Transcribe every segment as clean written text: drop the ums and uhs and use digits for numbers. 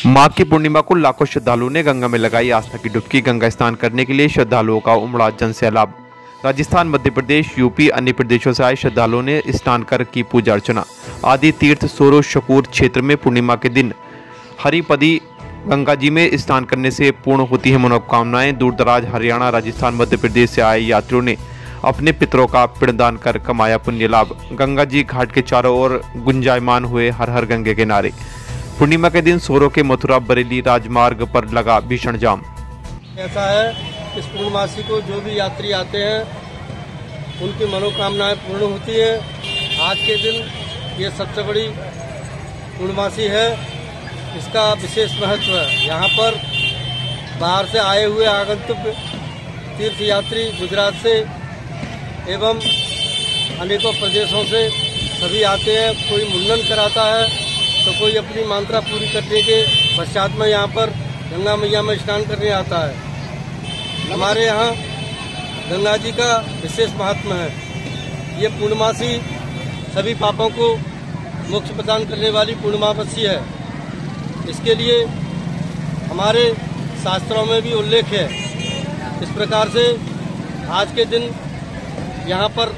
माघ की पूर्णिमा को लाखों श्रद्धालुओं ने गंगा में लगाई आस्था की डुबकी। गंगा स्नान करने के लिए श्रद्धालुओं का उमड़ा जन सैलाब। राजस्थान, मध्य प्रदेश, यूपी, अन्य प्रदेशों से आए श्रद्धालुओं ने स्नान कर की पूजा अर्चना। आदि तीर्थ सोरो शकूर क्षेत्र में पूर्णिमा के दिन हरिपदी गंगा जी में स्नान करने से पूर्ण होती है मनोकामनाएं। दूर दराज हरियाणा, राजस्थान, मध्य प्रदेश से आए यात्रियों ने अपने पितरों का पिंडदान कर कमाया पुण्य लाभ। गंगा जी घाट के चारों ओर गुंजायमान हुए हर हर गंगे के नारे। पूर्णिमा के दिन सोरो के मथुरा बरेली राजमार्ग पर लगा भीषण जाम। ऐसा है, इस पूर्णमासी को जो भी यात्री आते हैं उनकी मनोकामनाएं पूर्ण होती है। आज के दिन ये सबसे बड़ी पूर्णमासी है, इसका विशेष महत्व है। यहाँ पर बाहर से आए हुए आगंतुक तीर्थ यात्री गुजरात से एवं अनेकों प्रदेशों से सभी आते हैं। कोई मुंडन कराता है तो कोई अपनी मान्यता पूरी करने के पश्चात में यहाँ पर गंगा मैया में स्नान करने आता है। हमारे यहाँ गंगा जी का विशेष महात्मा है। ये पूर्णमासी सभी पापों को मोक्ष प्रदान करने वाली पूर्णमासी है। इसके लिए हमारे शास्त्रों में भी उल्लेख है। इस प्रकार से आज के दिन यहाँ पर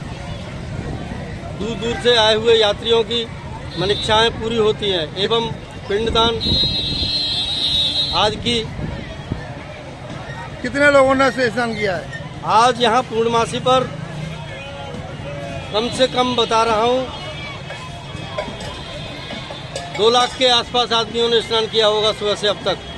दूर दूर से आए हुए यात्रियों की मनीक्षाएं पूरी होती हैं एवं पिंडदान आज की। कितने लोगों ने स्नान किया है? आज यहाँ पूर्णमासी पर कम से कम बता रहा हूँ 2 लाख के आसपास आदमियों ने स्नान किया होगा सुबह से अब तक।